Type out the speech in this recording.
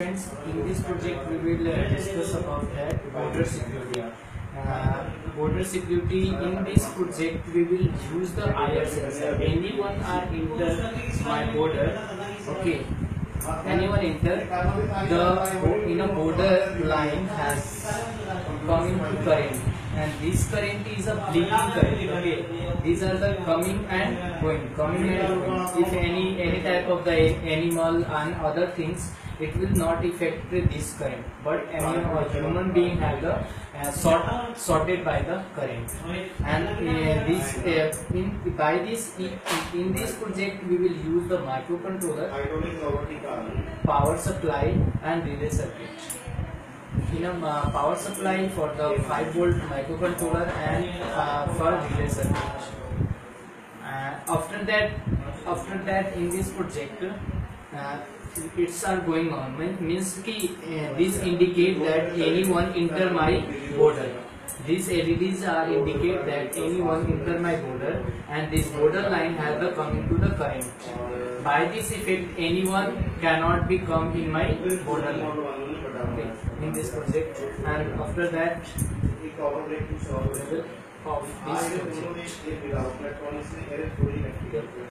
Friends, in this project we will discuss about that border security. Border security, in this project we will use the IR sensor. Anyone are enter my border, okay, anyone enter the in a border line has coming to current, and this current is a bleeding current, okay. These are the coming and going, if any type of the animal and other things, it will not affect this current, but any human being have the sorted by the current. And in this project we will use the microcontroller, power supply and relay circuit. In a power supply for the 5-volt microcontroller and for relay circuit. After that in this project it's are going on, means ki this indicate that anyone enter my border. These LEDs are indicate that anyone enter my border, and this border line has the coming to the current. By this effect, anyone cannot be come in my border line, okay, in this project. And after that of this project.